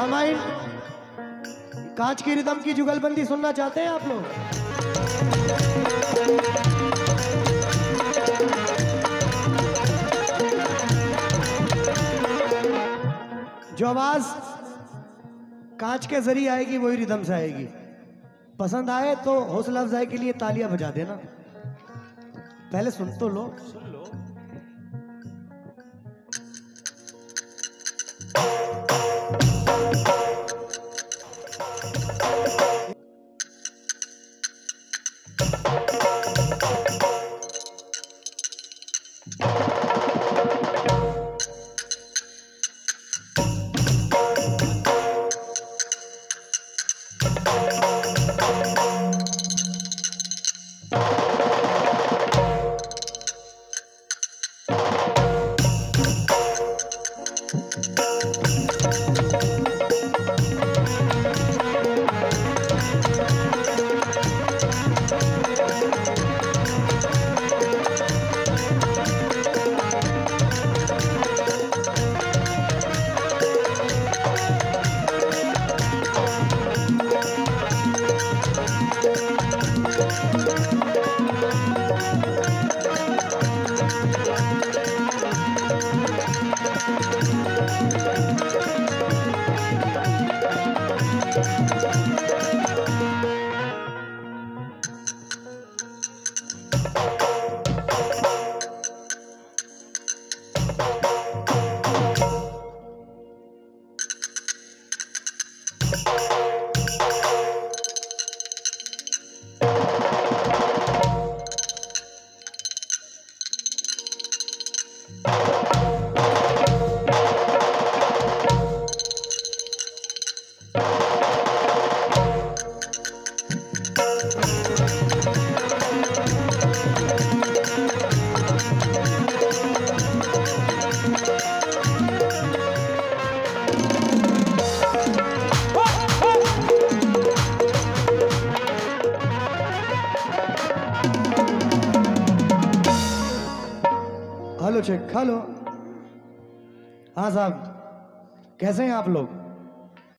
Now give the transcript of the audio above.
सामाइन कांच की रिदम की जुगलबंदी सुनना चाहते हैं आप लोग? जो आवाज कांच के जरिए आएगी वही रिदम से आएगी। पसंद आए तो हौसला अफजाई के लिए तालियां बजा देना। पहले सुन तो लो। Hello check, hello. हाँ साहब, कैसे हैं आप लोग?